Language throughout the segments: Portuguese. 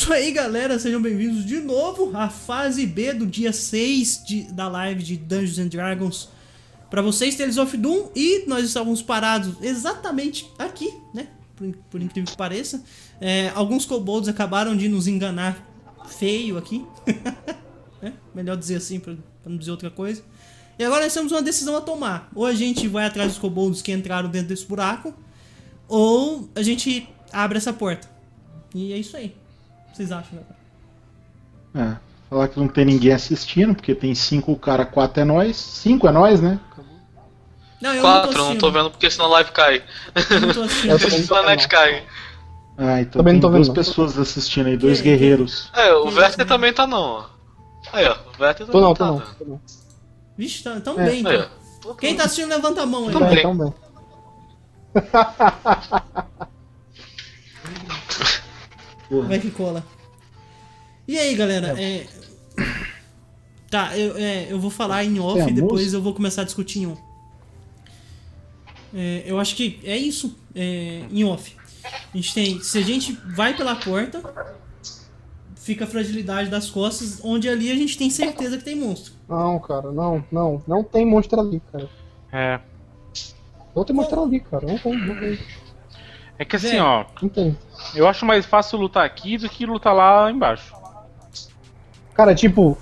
isso aí, galera, sejam bem-vindos de novo à fase B do dia 6 da live de Dungeons and Dragons. Pra vocês, Tales of Doom, e nós estávamos parados exatamente aqui, né? Por incrível que pareça. Alguns kobolds acabaram de nos enganar feio aqui. Melhor dizer assim, pra não dizer outra coisa. E agora nós temos uma decisão a tomar. Ou a gente vai atrás dos kobolds que entraram dentro desse buraco, ou a gente abre essa porta. E é isso aí. O que vocês acham, galera? Falar que não tem ninguém assistindo, porque tem 5 cara, 4 é nós. 5 é nós, né? Não, eu 4, não tô vendo porque senão a live cai. Eu não tô assistindo. Senão a net cai. Então também tem não tô duas vendo, pessoas assistindo aí, 2 guerreiros. O Werther também tá não, ó. Aí, ó, o Werther Tô também não. tá. Vixe, tão bem, então. Aí, ó. Quem tá assistindo, levanta a mão aí. Também. Também. Vai que cola. E aí, galera, Tá, eu vou falar em off e depois eu vou começar a discutir em on. Eu acho que é isso, em off. Se a gente vai pela porta, fica a fragilidade das costas, onde ali a gente tem certeza que tem monstro. Não, cara, não tem monstro ali, cara. Não tem monstro ali, cara, não tem. É que assim, ó, Não tem. eu acho mais fácil lutar aqui do que lutar lá embaixo. Cara, tipo,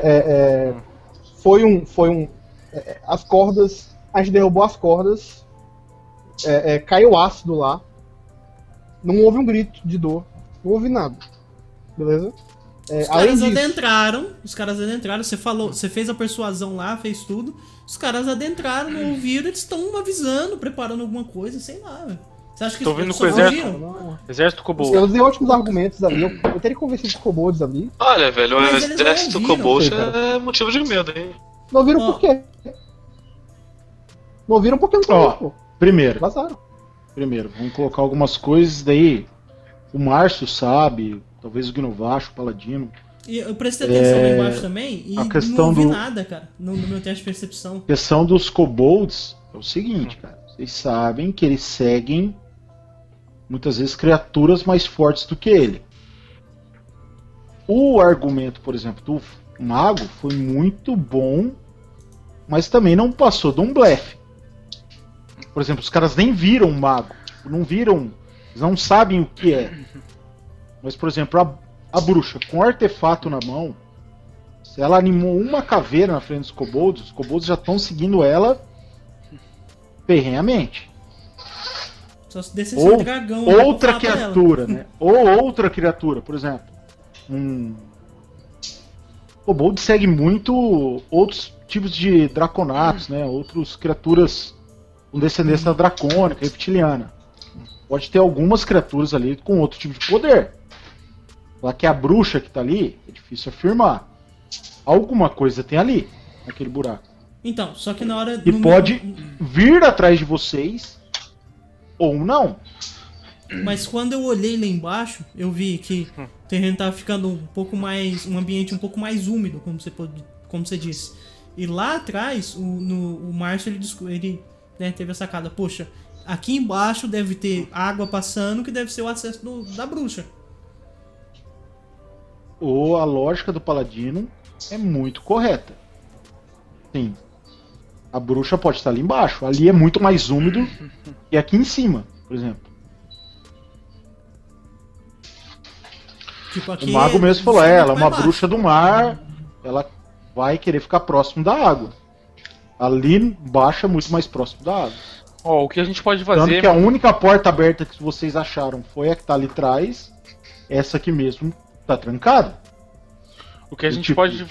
as cordas, a gente derrubou as cordas, caiu ácido lá, não houve um grito de dor, não houve nada, beleza? Os caras adentraram, você fez a persuasão lá, fez tudo, os caras adentraram, não ouviram, eles estão avisando, preparando alguma coisa, sei lá, velho. Você acha que Tô vindo eles com o exército. Não. Exército Kobold. Eu usei ótimos argumentos ali, eu teria convencido os kobolds ali. Olha, velho, o Mas eles não exército ouviram, Kobold cara. é motivo de medo, hein? Não ouviram por quê? Não ouviram porque não tem, pô. Primeiro, Vazaram. vamos colocar algumas coisas daí. O Márcio sabe, talvez o Gnovacho, o Paladino. E eu prestei atenção lá embaixo também e a não questão ouvi do- nada, cara, no meu teste de percepção. A questão dos kobolds é o seguinte, cara. Vocês sabem que eles seguem muitas vezes criaturas mais fortes do que ele. O argumento, por exemplo, do mago foi muito bom, mas também não passou de um blefe. Por exemplo, os caras nem viram o mago, não viram, eles não sabem o que é. Mas, por exemplo, a bruxa com o artefato na mão, se ela animou uma caveira na frente dos kobolds, os kobolds já estão seguindo ela ferrenhamente. Só se descesse um dragão. pra Outra falar pra ela. criatura, né? Ou outra criatura, por exemplo. O kobold segue muito outros tipos de draconatos, né? Outras criaturas com descendência dracônica, reptiliana. Pode ter algumas criaturas ali com outro tipo de poder. Lá que a bruxa que tá ali, é difícil afirmar. Alguma coisa tem ali, naquele buraco. Então, só que na hora... E pode vir atrás de vocês, ou não. Mas quando eu olhei lá embaixo, eu vi que o terreno tava ficando um pouco mais... um ambiente um pouco mais úmido, como você disse. E lá atrás, o Márcio, ele né, teve a sacada. Poxa, aqui embaixo deve ter água passando, que deve ser o acesso da bruxa. Ou a lógica do paladino é muito correta. Sim. A bruxa pode estar ali embaixo. Ali é muito mais úmido que aqui em cima, por exemplo. Tipo, aqui O mago mesmo falou, de cima ela é pra uma baixo. bruxa do mar, ela vai querer ficar próximo da água. Ali embaixo é muito mais próximo da água. Ó, o que a gente pode Tanto fazer... que a única porta aberta que vocês acharam foi a que tá ali atrás. Essa aqui mesmo tá trancada. O que a gente tipo- pode...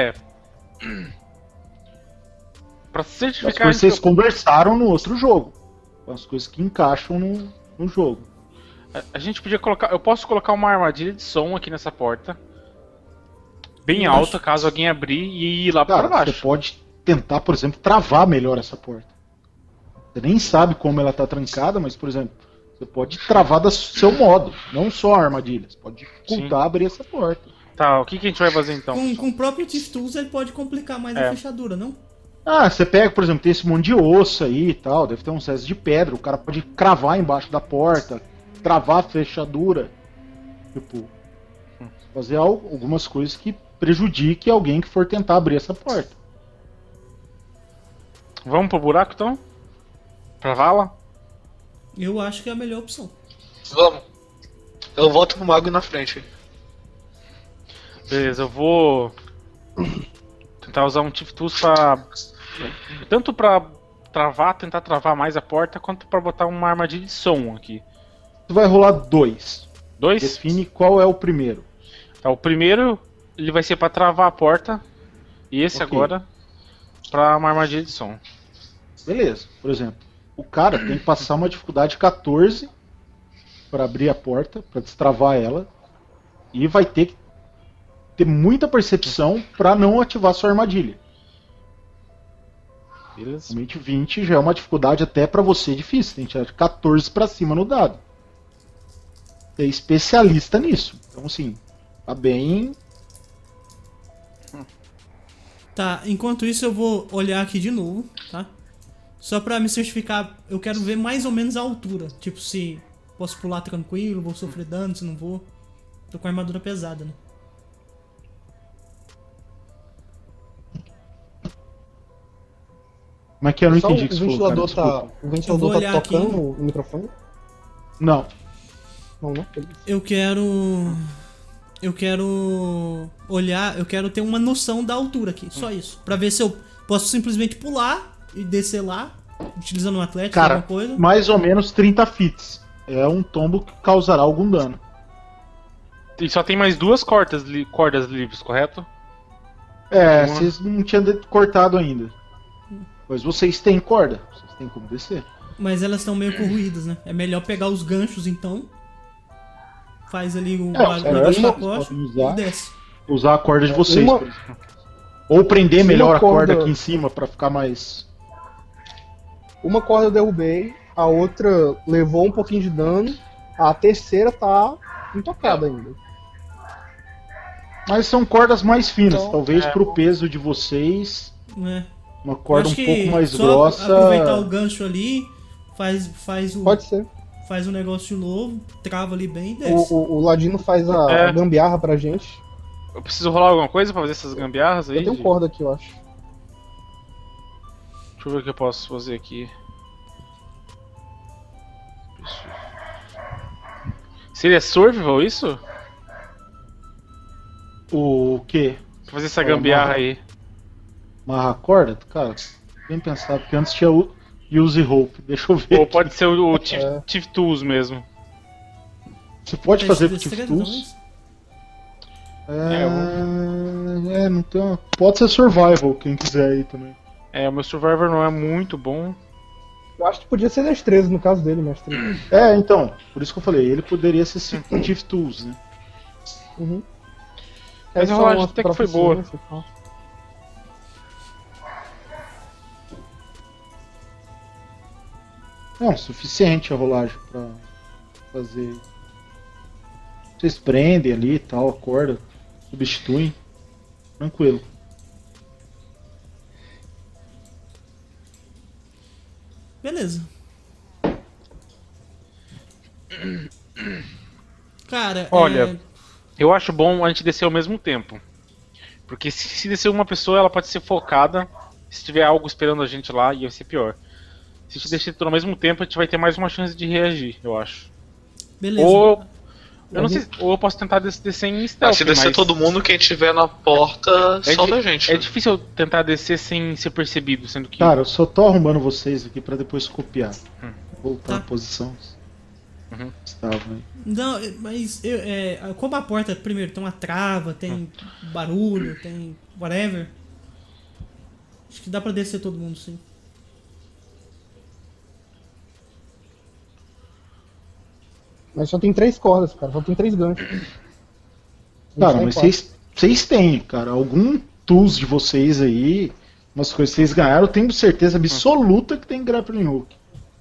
Pra As certificar... coisas vocês conversaram no outro jogo. As coisas que encaixam no jogo. A gente podia colocar... Eu posso colocar uma armadilha de som aqui nessa porta. Bem alta, caso alguém abrir e ir lá pra Cara, baixo. você pode tentar, por exemplo, travar melhor essa porta. Você nem sabe como ela tá trancada, mas, por exemplo, você pode travar do seu modo, não só a armadilha. Você pode dificultar abrir essa porta. Tá, o que a gente vai fazer então? Com o próprio Thief Tools ele pode complicar mais a fechadura, não? Você pega, por exemplo, tem esse monte de osso aí e tal, deve ter uns restos de pedra, o cara pode cravar embaixo da porta, travar a fechadura. Tipo, fazer algumas coisas que prejudiquem alguém que for tentar abrir essa porta. Vamos pro buraco então? Pra vala? Eu acho que é a melhor opção. Vamos. Eu volto pro mago na frente. Beleza, eu vou tentar usar um Thief Tools pra... tanto pra tentar travar mais a porta, quanto pra botar uma armadilha de som aqui. Você vai rolar 2. 2? Define qual é o primeiro. Tá, o primeiro ele vai ser pra travar a porta, e esse Ok. agora pra uma armadilha de som. Beleza. Por exemplo, o cara tem que passar uma dificuldade 14 para abrir a porta, para destravar ela, e vai ter que ter muita percepção para não ativar sua armadilha. Beleza? Somente 20 já é uma dificuldade até para você difícil, tem que tirar de 14 para cima no dado. Você é especialista nisso. Então assim, tá bem. Tá, enquanto isso eu vou olhar aqui de novo, tá? Só pra me certificar, eu quero ver mais ou menos a altura. Tipo, se posso pular tranquilo, vou sofrer dano, se não vou. Tô com a armadura pesada, né? Como é que eu não Só entendi o que você falou, cara? o Desculpa. ventilador Eu vou tá olhar aqui. tocando no microfone? Não. Não, né? Beleza. Eu quero olhar, eu quero ter uma noção da altura aqui, só isso. Pra ver se eu posso simplesmente pular e descer lá, utilizando um atlético, Cara, alguma coisa. mais ou menos 30 fits. É um tombo que causará algum dano. E só tem mais 2 cordas livres, correto? É, Uma. vocês não tinham cortado ainda. Mas vocês têm corda. Vocês têm como descer. Mas elas estão meio corroídas, né? É melhor pegar os ganchos então. Faz ali o os negócio da ganchos costa podem usar. e desce. Usar a corda de vocês, Uma- por exemplo. Ou prender Se melhor uma a corda corda- aqui em cima pra ficar mais. Uma corda eu derrubei, a outra levou um pouquinho de dano, a terceira tá intocada ainda. Mas são cordas mais finas. Então, Talvez pro peso de vocês, Né? uma Eu corda um acho que pouco mais só grossa. aproveitar o gancho ali, faz Pode ser. o negócio de novo, trava ali bem e desce. O Ladino faz a gambiarra pra gente. Eu preciso rolar alguma coisa pra fazer essas gambiarras aí? Eu tenho corda aqui, eu acho. Deixa eu ver o que eu posso fazer aqui. Seria survival isso? O quê? Pra fazer essa gambiarra aí. Amarrar a corda? Cara, bem pensado, porque antes tinha o Use Hope. Deixa eu ver. Ou aqui. pode ser o É. Thief Tools mesmo. Você pode Teste fazer de com Thief destreza, Tools. É, Não tem uma... Pode ser Survival, quem quiser aí também. É, o meu Survivor não é muito bom. Eu acho que podia ser destreza no caso dele, mestre. É, então, por isso que eu falei, ele poderia ser Thief Tools, né? Uhum. Mas a só rolagem uma até que foi boa. proficiência e tal. Não, suficiente a rolagem pra fazer. Vocês prendem ali e tal, a corda, substituem. Tranquilo. Beleza. Cara, Olha, eu acho bom a gente descer ao mesmo tempo. Porque se descer uma pessoa, ela pode ser focada. Se tiver algo esperando a gente lá, ia ser pior. Se a gente descer tudo ao mesmo tempo, a gente vai ter mais uma chance de reagir, eu acho. beleza. Ou eu não sei, ou eu posso tentar descer em stealth, Se descer mas todo mundo, quem tiver na porta, é solta a di- gente. É né? difícil eu tentar descer sem ser percebido, sendo que Cara, eu só tô arrumando vocês aqui pra depois copiar. Voltar Tá. à posição. Uhum. Estava aí. Não, mas como a porta, primeiro, tem uma trava, tem barulho, tem whatever. Acho que dá pra descer todo mundo, sim. Mas só tem 3 cordas, cara. Só tem 3 ganchos. Cara, Não mas sai vocês têm, cara, algum tools de vocês aí, umas coisas que vocês ganharam, eu tenho certeza absoluta que tem grappling hook.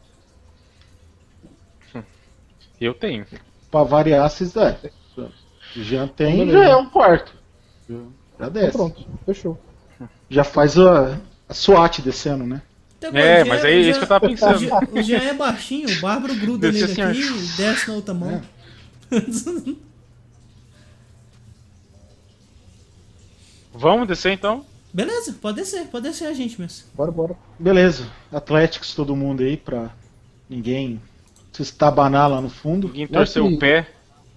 eu tenho. Pra variar, vocês já tem, Beleza. já é um quarto. Já Então desce. pronto, fechou. Já faz a SWAT descendo, né? Então, É, o Jean- mas é o isso que eu tava Jean- pensando. O Jean é baixinho, o Bárbaro gruda Deve nele ser aqui assim, e desce na outra mão. Vamos descer então? Beleza, pode descer a gente mesmo. Bora. Beleza. Athletics todo mundo aí pra ninguém se estabanar lá no fundo. Ninguém torceu Mestre, o pé.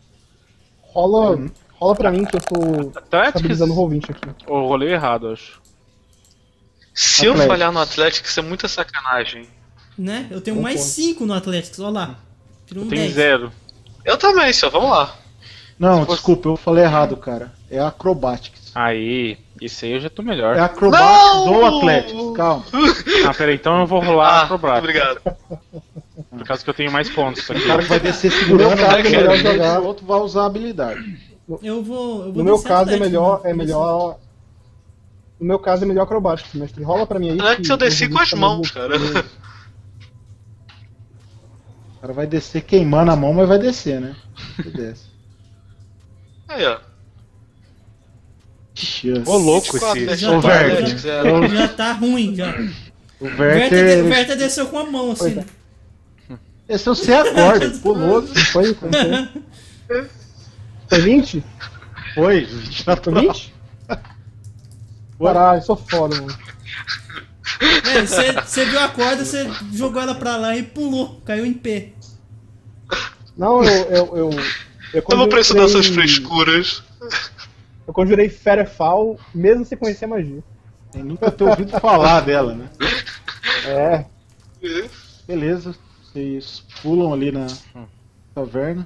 Rola pra mim que eu tô Athletics? estabilizando o Roll20 aqui. Eu rolei errado, acho. Se eu Atlético. falhar no Atlético, isso é muita sacanagem. Né? Eu tenho Bom mais ponto. 5 no Athletics, olha lá. Tiro um Tem 10. 0. Eu também, só vamos lá. Não, Se fosse- desculpa, eu falei errado, cara. É Acrobatics. Aí, esse aí eu já tô melhor. É Acrobatics Não! ou Athletics, calma. Ah, peraí, então eu vou rolar acrobático. obrigado. Por causa que eu tenho mais pontos aqui. O cara que vai descer segurando, caso, vai é melhor jogar. o outro vai usar a habilidade. Eu vou No meu descer caso é Athletics, melhor. né? No meu caso é melhor acrobático, mestre. Rola pra mim aí. Atlético que eu desci o com as Roll20 tá mãos, meio- cara. O cara vai descer queimando a mão, mas vai descer, né? Ele desce. Aí, ó. Ixi, Ô, louco 24, esse. Já Ô, tá, Werther. já, Zero. já tá ruim, já. o O Werther. Werther desceu com a mão, assim. Pois né? Esse é o C acorda, ele pulou. Foi? Foi 20? Foi, já Foi 20? Caralho, sou foda, mano. Você viu a corda, você jogou ela pra lá e pulou, caiu em pé. Não, eu Tava pressionando essas conjurei- frescuras. Eu conjurei Ferefal, mesmo sem conhecer a magia. Sem nunca ter ouvido falar dela, né? É, Beleza, vocês pulam ali na caverna.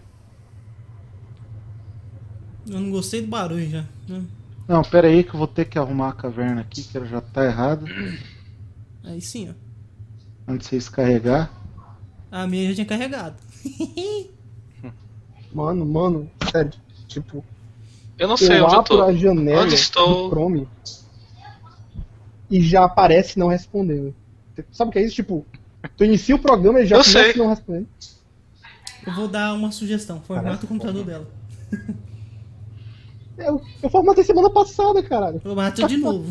Eu não gostei do barulho já. Né? Não, pera aí que eu vou ter que arrumar a caverna aqui, que ela já tá errada. Aí sim, ó. Antes de vocês carregar. A minha já tinha carregado. mano, sério. Tipo, Eu não sei eu onde eu abro tô. a janela Onde estou? do Chrome e já aparece não respondendo. Sabe o que é isso? Tipo, tu inicia o programa e já Eu começa sei. não respondendo. Eu vou dar uma sugestão. Formata o computador dela. Eu formatei semana passada, caralho. Formata de novo.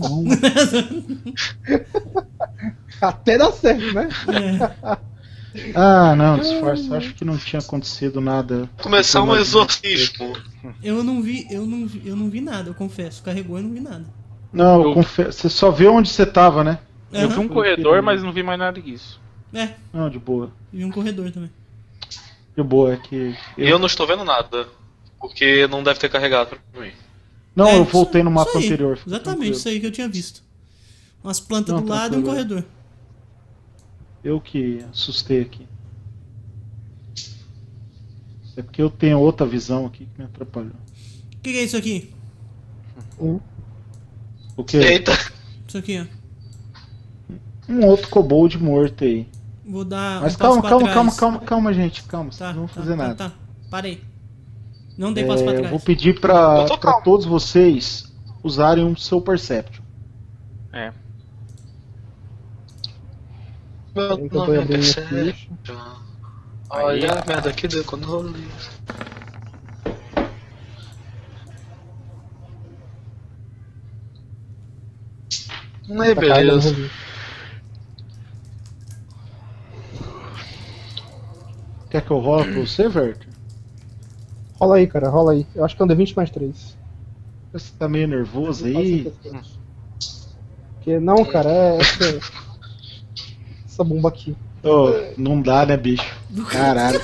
Até dá certo, né? É. Ah, não, disfarce. Acho que não tinha acontecido nada. Começar um exorcismo. Eu não vi nada, eu confesso. Carregou e eu não vi nada. Não, Eu- você só vê onde você tava, né? Eu vi Aham. um corredor, mas não vi mais nada disso. É, Não, de boa. vi um corredor também. De boa, é que. E eu não estou vendo nada. Porque não deve ter carregado pra mim. Não, É, eu voltei no isso mapa aí, anterior. fica Exatamente, tranquilo. isso aí que eu tinha visto. Umas plantas Não, do lado e um tranquilo. corredor. Eu que assustei aqui. É porque eu tenho outra visão aqui que me atrapalhou. O que é isso aqui? O quê? Eita! Isso aqui, ó. Um outro kobold morto aí. Vou dar Mas um passo pra trás. gente, calma. Tá, Vocês não vão tá, fazer tá, nada. tá. Parei. Não dei passo pra Eu trás. vou pedir pra, Eu tô pra calmo. todos vocês usarem o seu Perception. É. Meu Então nome tô é abrindo minha Perception. ficha. Olha a merda que deu quando eu li. Aí, Tá carregando o beleza. Roll20. Quer que eu role pra você, Werther? Rola aí, cara, rola aí. Eu acho que é um D20 mais 3. Você tá meio nervoso aí? Porque não, cara, é essa bomba aqui. Ô, não dá, né, bicho? Caralho.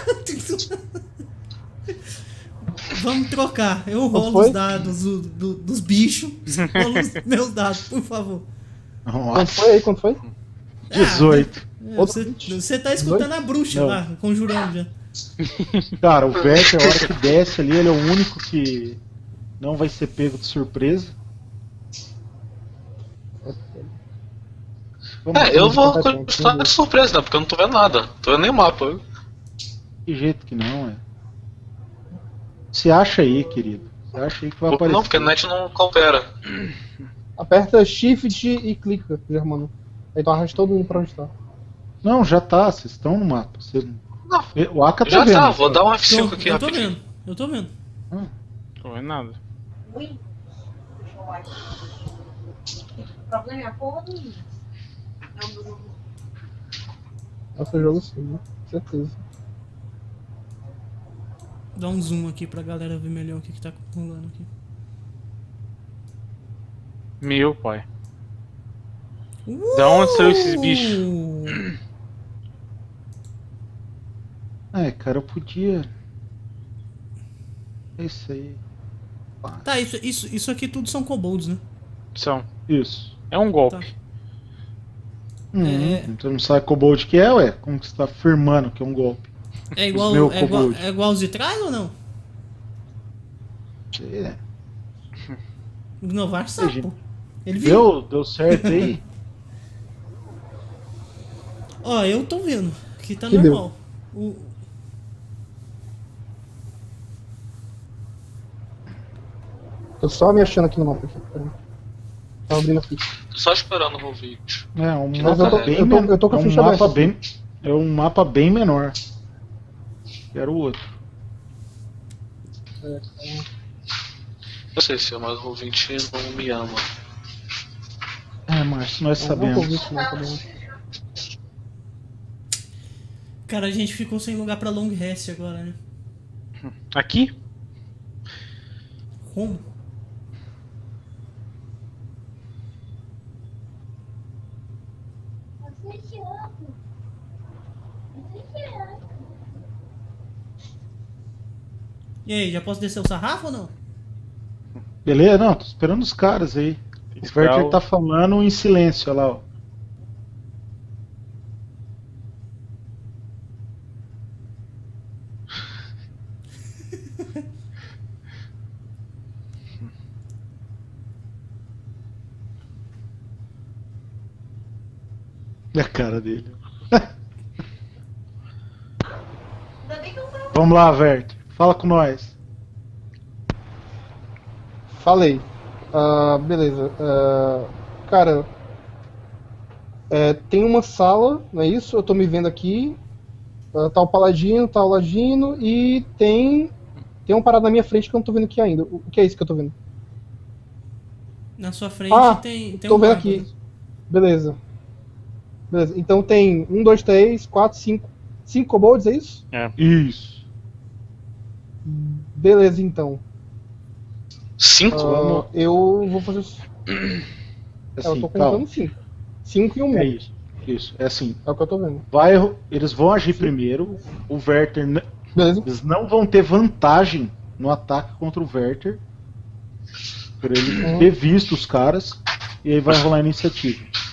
Vamos trocar. Eu rolo foi? os dados dos bichos. Rolo os meus dados, por favor. Quanto Nossa, foi aí? Quanto foi? 18. Você tá escutando a bruxa Não. lá, conjurando já. Cara, o Werther, a hora que desce ali, ele é o único que não vai ser pego de surpresa. Vamos É, eu vou completamente, continuar de surpresa, né? Porque eu não tô vendo nada. Tô vendo nem o mapa. Que jeito que não, é. Se acha aí, querido. Se acha aí que vai aparecer. Não, porque a net não coopera. Aperta Shift e clica, Germano. Aí tu arrasta todo mundo pra onde tá. Não, já tá, vocês estão no mapa. Não, O Aka tá já vendo. tá, vou dar um F5 aqui eu tô rapidinho. vendo, eu tô vendo. Tô vendo nada. Windows. Deixa eu olhar. O problema é a porra do Windows. Nossa, jogo sim, né? Certeza. Dá um zoom aqui pra galera ver melhor o que tá rolando aqui. Meu pai. Da onde saiu esses bichos? Cara, eu podia. É isso aí. Tá, isso aqui tudo são kobolds, né? São. Isso. É um golpe. Tá. Você não sabe kobold que é, ué? Como que você tá afirmando que é um golpe? É igual, meu é igual, kobold. é igual os de trás ou não? É. Ignovar sapo. Ele viu. Deu certo aí? Ó, eu tô vendo. Aqui tá Que normal. Tô só me achando aqui no mapa. Aqui. Peraí. Tá abrindo aqui. Tô só esperando o Roll20. É um Mas mapa eu tô- bem eu tô- menor. eu tô com a É um ficha mapa aberta. bem. É um mapa bem menor. Quero o outro. Eu sei se mas o Roll20 não me ama. Márcio, nós Não vou sabemos. ouvir isso, não, tá bom. Cara, a gente ficou sem lugar pra long rest agora, né? Aqui? Como? E aí, já posso descer o sarrafo ou não? Beleza? Não, tô esperando os caras aí. O Werther tá falando em silêncio, olha lá, ó. E a cara dele. Vamos lá, Werther. Fala com nós. Falei. Beleza. Cara, tem uma sala, não é isso? Eu tô me vendo aqui. Tá o Paladino, tá o Ladino e tem uma parada na minha frente que eu não tô vendo aqui ainda. O que é isso que eu tô vendo? Na sua frente tem tô um vendo bárbaro. aqui. Beleza. Então tem 1, 2, 3, 4, 5. 5 kobolds, é isso? Isso. Beleza, então. 5? Eu vou fazer. Eu Assim, tô calma. contando 5. 5 e 1. É isso. Isso. É assim. É o que eu tô vendo. Eles vão agir primeiro. O Werther. Beleza? Eles não vão ter vantagem no ataque contra o Werther. Por ele ter visto os caras. E aí vai rolar a iniciativa.